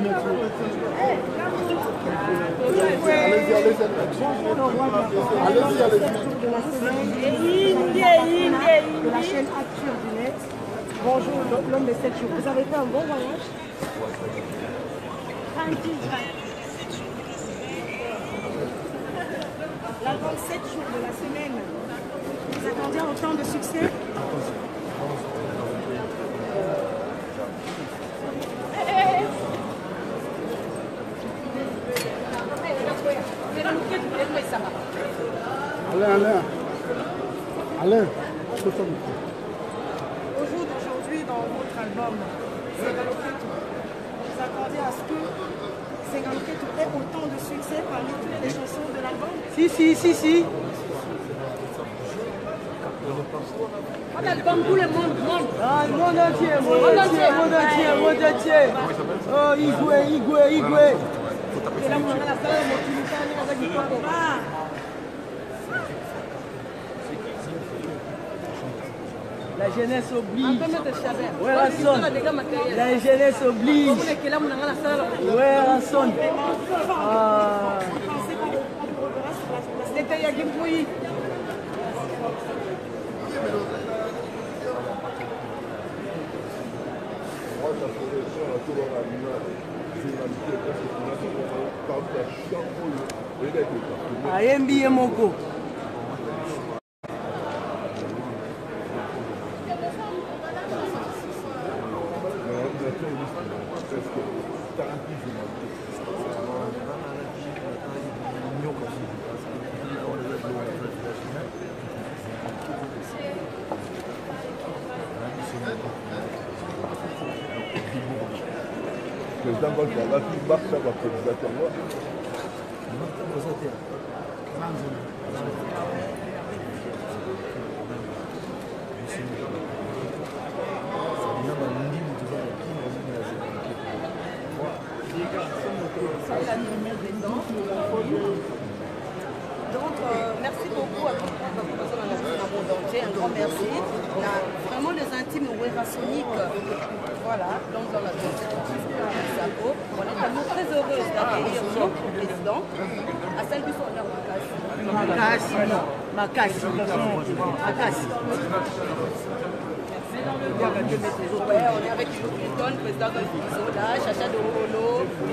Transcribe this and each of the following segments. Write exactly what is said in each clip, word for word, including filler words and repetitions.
Allez-y, allez-y. Allez-y, allez-y. De la chaîne Acture du Net. Bonjour, l'homme de sept jours. Vous avez fait un bon voyage? L'album sept jours de la semaine. Vous attendiez autant de succès? Alain, Alain. Alain. Au jour d'aujourd'hui, dans votre album, Ségalokito, vous attendez à ce que Ségalokito ait autant de succès parmi toutes les chansons de l'album? Si, si, si, si. Un album pour le monde, monde. Ah, le monde entier, monde entier, monde entier, monde entier. Oh, Igwe, Igwe, Igwe. La jeunesse oblige. Ouais, Ranson. La jeunesse oblige. Ouais, Ranson. Ah. C'était Yagimpoui. Ayembi Moko. Président Golfa, là, tu marques ça, va président. Donc, euh, merci beaucoup à toute la population dans le monde entier. Un grand merci. On a vraiment les intimes ouérasoniques. Voilà, donc dans la on est tellement très heureuse d'accueillir notre président à celle du Fondeur Makassi. Makassi, Makassi, Makassi. Ouais, on est avec Clinton, président de Zola, Chacha de Rolo.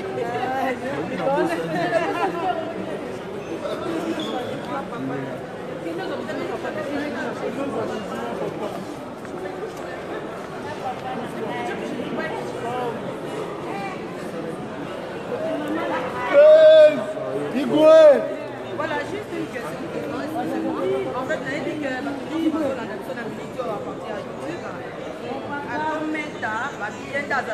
Voilà, juste une question. En fait, elle dit que ma petite fille, la personne a mis à partir à YouTube. À combien de temps, ma fille est dans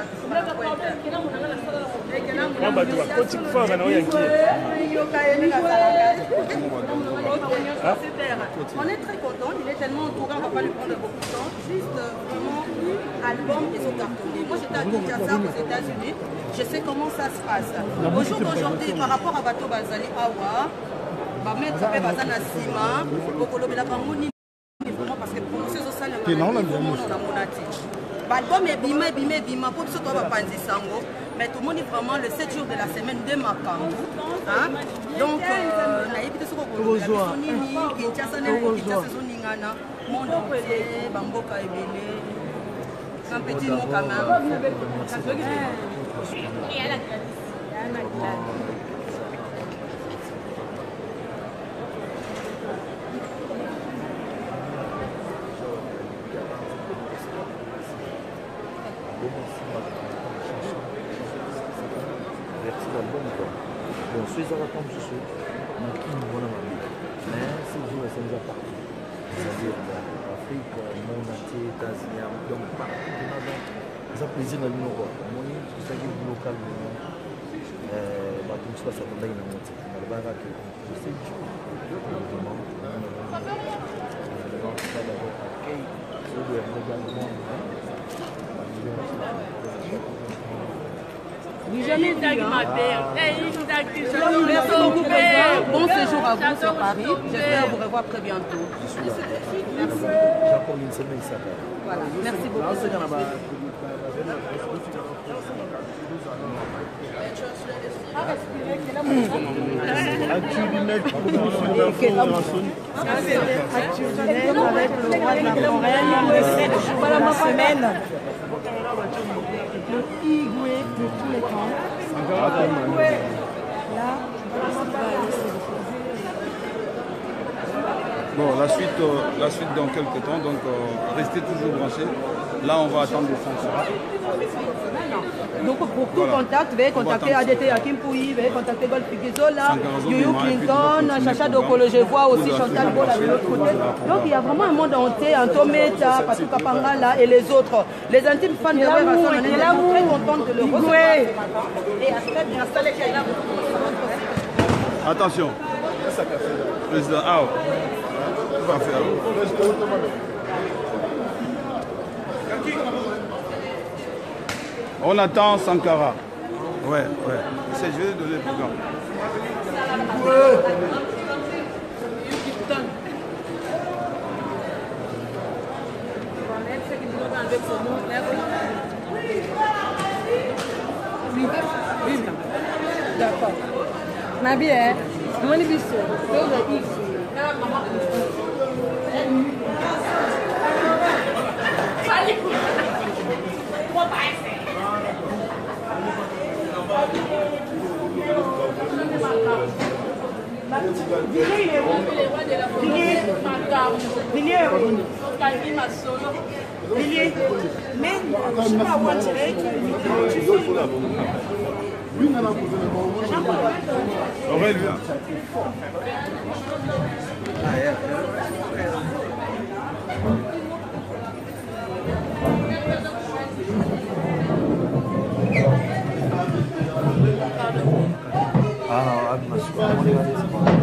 on est très content, il est tellement entouré, on ne va pas lui prendre beaucoup de temps. Juste vraiment, album et son cartonné. Moi j'étais à Kinshasa aux États-Unis, je sais comment ça se passe. Au jour d'aujourd'hui, par rapport à Bato Bazali Awa, Bamet Sape Bazana Sima, Bokolobe la Bamoni, parce que pour nous, c'est ça le monati. L'album est bima, bima, bima, pour ce qu'on va pas dire sango. Mais tout le monde est vraiment le sept jours de la semaine de Makambu. Hein? Donc, naïve de ce qu'on peut dire. Kinshasa n'est pas Kinshasa, c'est Ningana. Monde entier, Bamboka et Bélé. Un petit mot quand même. Bon, je suis à la tombe, je suis. Mais c'est dur, ça nous a parti. C'est-à-dire l'Afrique, le monde entier, les États-Unis, donc partout, ça plaisir dans le nord. Moi, je suis local, tout ça, ça me donne une moitié. Mais le barat, c'est dur. Jamais merci beaucoup, bon séjour à vous sur Paris. J'espère vous revoir très bientôt. Merci. J'ai encore une semaine, ça va. Voilà, merci beaucoup. traditionnel avec le roi de la forêt, le sept jours de la semaine. Le Igwe de tous les temps. Là, Bon, la suite, euh, la suite dans quelques temps, donc euh, restez toujours branchés. Là, on va attendre les Sankara. Donc pour tout voilà. Contact, veuillez contacter A D T Hakim Pouyi, veuillez contacter Golf Gizola, Yoyo Clinton, Chacha Dokolo, je vois aussi Chantal Bola de l'autre côté. Donc il y a vraiment un monde entier, Antometa, Patou Kapangala et les autres. Les intimes fans de Wera sont très contents de le recevoir. Et à très bien installé qu'il y a là. Attention. Président, ah, on va faire. On attend Sankara. Ouais, ouais. C'est, je vais lui donner le programme. D'accord. Ma vie, hein? Comment est-ce que c'est? Mais je ne sais pas où attirer. Aurèle, viens. Ah non, Agnes, on va regarder ça.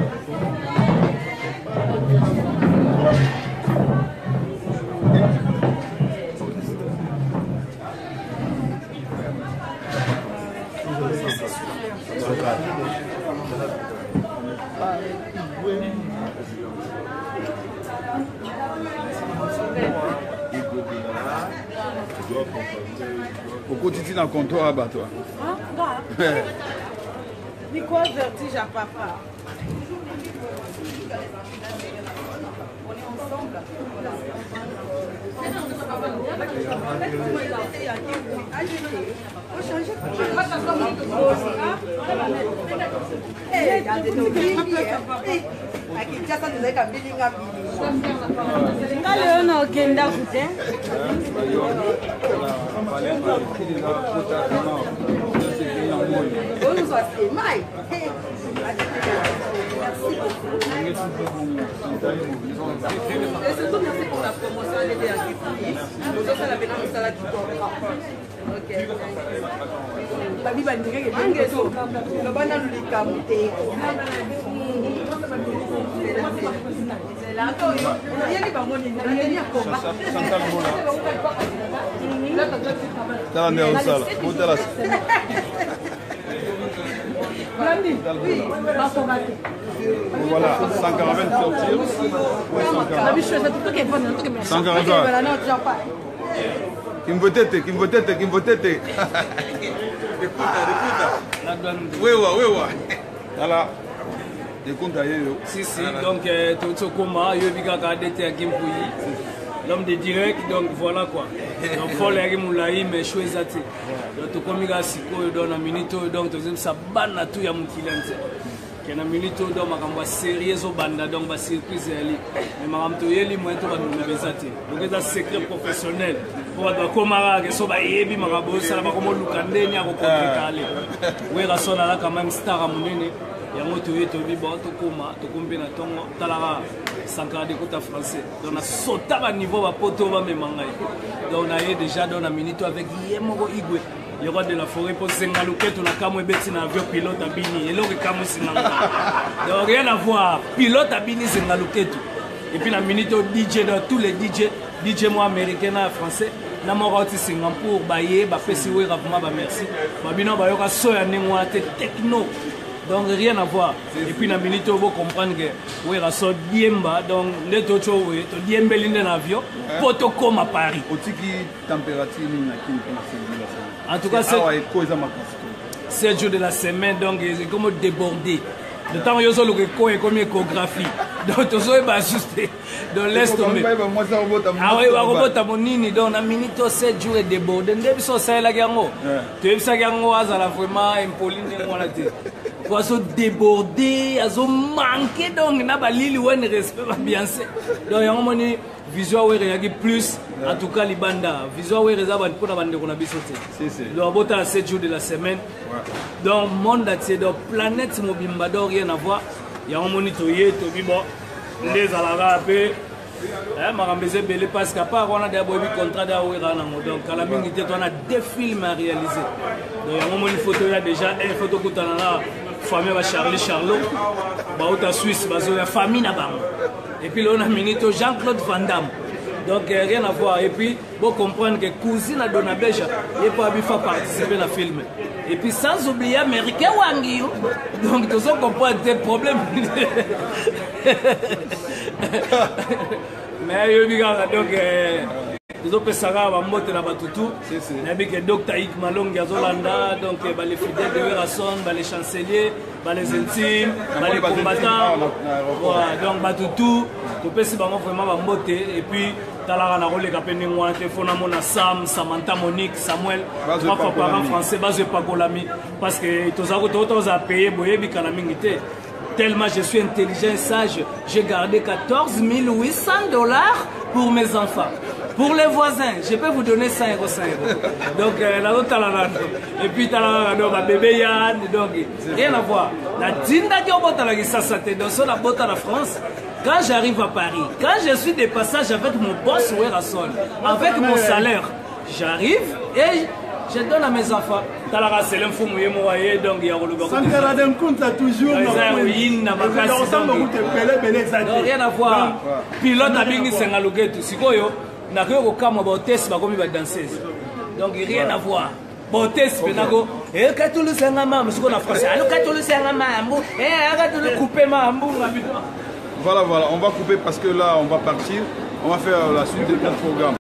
Pourquoi tu t'es comptoir à toi? Ah, ni quoi vertige à papa. On est ensemble. Et surtout, merci pour la promotion de l'E D A qui prie. Nous sommes à la pénale de Salah qui comprend. Ok. Babi Bandika qui est bien ghetto. Le banana nous dit Kamouté. C'est là. Il y a des bambous, il y a des combat. T'as la salle. Où t'es là? Voilà, Sankara vient de sortir. Sankara va. Qui me veut tête, qui me veut tête, qui me veut tête. Écoute, écoute. Oui, oui, oui, oui. Voilà. Écoute, si, si, donc, tout ce combat, il y a un dété à Gimpouyi. L'homme de direct, donc voilà quoi. Donc, il faut les moulaï, mais chouette. Donc, tout comme il y a six coups, dans la minute, donc, ça banne à tout, il y a mon kilente. Il y a une minute, donc, il y a sérieux au banda, donc, il y a surprise. Mais il y a un moyen de nous donc, c'est un secret professionnel. Pour que Komara, que soit Yebi, Marabo, ça va comme Lukande, il y a un peu oui, la sonne là, quand même, star à mon nez. Il y a un peu de bon, tout comme, tout comme, bien, tout Talara, Sankara de côté français. Donc, on a sauté à niveau, à poto, on va me mangaï. Donc, on a déjà dans la minute avec Yemoro Igwe. Le roi de la forêt pour Sengalouket, on a kamwe beti na avion pilote à Bini. Et là, on a kamwe Sengalouket. Donc, rien à voir. Pilote à Bini, Sengalouket. Et puis, la minute au D J, dans tous les D J, D J moi américain, français, na morati Singapour, Baye, Bapesiwe, Ravuma, merci. Babino, Bayoka, Soya, Nengoate, techno. Donc, rien à voir. Et puis, la minute, vous comprenez que oui, il y a Diemba, donc, les autres choses, oui, Diemba, il y a un avion, poto comme à Paris. Température, en tout cas, c'est sept jours de la semaine, donc, c'est comme débordé. Le temps où yo le ko et comme échographie. Donc tu sois pas ajusté. Donc laisse tomber. Ah oui, va robot à mon nini donc na minute sept jours et débordé. Ndé so ça la gango. Tu es ça gango azala vraiment impoli ndé ngona te. Pour se déborder, azo manquer donc na balili wen respect ba bien c'est. Donc yango moni visual ouais réagi plus en tout cas libanda. Visual ouais réserve pour na bande kona bisoté. Si si. Donc bota sept jours de la semaine. Donc monde atié donc planète mobimba donc rien à voir. Il y a un monitoyer, tu dis bon, les alara peu, hein, marambézé belé parce qu'à part on a des boîtes contrat d'Awira donc à la minute on a deux films à réaliser. Donc il y a un moment une photo là déjà, une photo que tu as là, famille va Charlie Charlot, bah au ta Suisse, bah la famille n'a pas. Et puis là on a minute Jean-Claude Van Damme. Donc euh, rien à voir. Et puis, vous comprenez que cousine à Donabeja, il n'est pas habitué à participer à film. Et puis sans oublier Américain Wangi. Donc tout ça comprend des problèmes. Mais il y a donc les autres personnes vont monter là-bas tout. Il y a que docteur Ike Malong Gazolanda, donc les fidèles de Rasson, les chanceliers, les intimes, les combattants. Donc tout. Tu peux vraiment monter et puis tu as rôle de Sam, Samantha Monique, Samuel, trois parents français, parce que tu as payé tellement je suis intelligent et sage, j'ai gardé quatorze mille huit cents dollars pour mes enfants. Pour les voisins, je peux vous donner cinq euros. Donc, là, tu as la et puis tu as la bébé Yann, donc rien à voir. La Tinda qui a ça, ça te donne la botte à la France. Quand j'arrive à Paris, quand je suis de passage avec mon boss Werasol, avec mon salaire, j'arrive et je donne à mes enfants. Talara c'est l'info mouillé moyen donc il y a le gars. Sankara dem compte toujours. Rien à voir. Pilote a bien s'engaluguer tout. Sikoyo, n'a que au cas mon test va comme il va danser. Donc rien à voir. Bon test penago. Et quand tu le sais ngama, monsieur qu'on a français. Alors quand tu le sais ngama, ambo. Eh, quand tu le couper ma ambo. Voilà, voilà, on va couper parce que là, on va partir. On va faire la suite de notre programme.